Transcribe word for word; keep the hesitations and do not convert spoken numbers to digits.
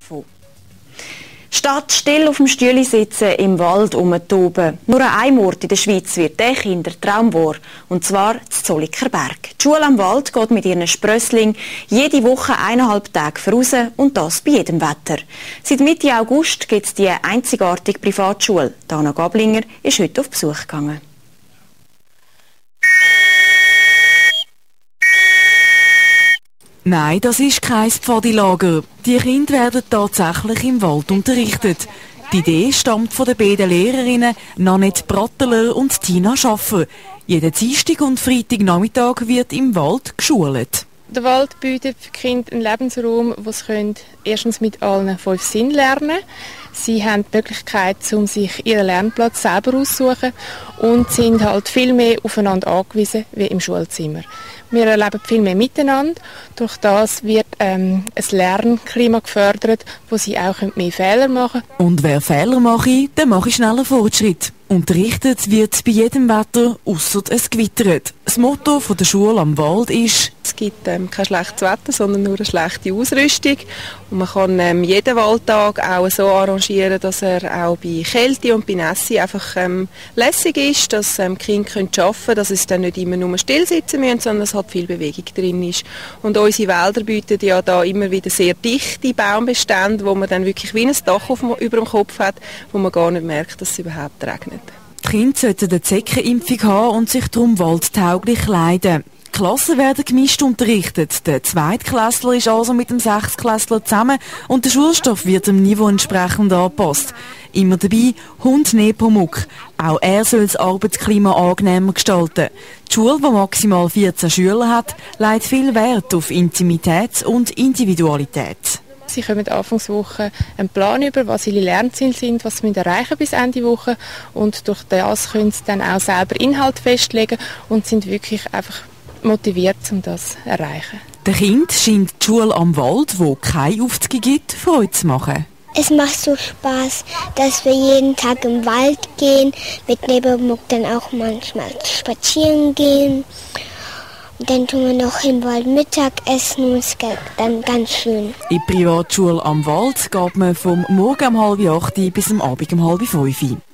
davon. Statt still auf dem Stühle sitzen, im Wald rumtoben. Nur an einem Ort in der Schweiz wird der Kindertraum wahr. Und zwar zu Zolliker Berg. Die Schule am Wald geht mit ihren Sprösslingen jede Woche eineinhalb Tage voraus und das bei jedem Wetter. Seit Mitte August gibt es die einzigartige Privatschule. Dana Gablinger ist heute auf Besuch gegangen. Nein, das ist kein Pfadilager. Die Kinder werden tatsächlich im Wald unterrichtet. Die Idee stammt von den beiden Lehrerinnen Nanette Bratteler und Tina Schaffer. Jeden Dienstag und Freitagnachmittag wird im Wald geschult. Der Wald bietet für die Kinder einen Lebensraum, wo sie erstens mit allen fünf Sinnen lernen können. Sie haben die Möglichkeit, um sich ihren Lernplatz selber auszusuchen und sind halt viel mehr aufeinander angewiesen wie im Schulzimmer. Wir erleben viel mehr miteinander. Durch das wird ähm, ein Lernklima gefördert, wo sie auch mehr Fehler machen können. Und wer Fehler macht, der macht schneller Fortschritt. Unterrichtet wird bei jedem Wetter, ausser es gewittert. Das Motto von der Schule am Wald ist: Es gibt ähm, kein schlechtes Wetter, sondern nur eine schlechte Ausrüstung. Und man kann ähm, jeden Wahltag auch so arrangieren, dass er auch bei Kälte und bei Nässe einfach ähm, lässig ist, dass ähm, die Kinder können arbeiten können, dass es dann nicht immer nur still sitzen müssen, sondern dass halt viel Bewegung drin ist. Und unsere Wälder bieten ja da immer wieder sehr dichte Baumbestände, wo man dann wirklich wie ein Dach auf, über dem Kopf hat, wo man gar nicht merkt, dass es überhaupt regnet. Die Kinder sollten eine Zeckenimpfung haben und sich darum waldtauglich kleiden. Die Klassen werden gemischt unterrichtet. Der Zweitklässler ist also mit dem Sechstklässler zusammen und der Schulstoff wird dem Niveau entsprechend angepasst. Immer dabei Hund Nepomuk. Auch er soll das Arbeitsklima angenehmer gestalten. Die Schule, die maximal vierzehn Schüler hat, legt viel Wert auf Intimität und Individualität. Sie kommen Anfangswoche einen Plan über, was ihre Lernziele sind, was sie erreichen bis Ende Woche. Und durch das können sie dann auch selber Inhalt festlegen und sind wirklich einfach motiviert, um das zu erreichen. Der Kind scheint die Schule am Wald, wo keine Aufzüge gibt, Freude zu machen. Es macht so Spaß, dass wir jeden Tag im Wald gehen, mit Nepomuk dann auch manchmal spazieren gehen. Und dann tun wir noch im Wald Mittag essen und es geht dann ganz schön. In die Privatschule am Wald geht man vom Morgen um halb acht bis am Abend um halb fünf.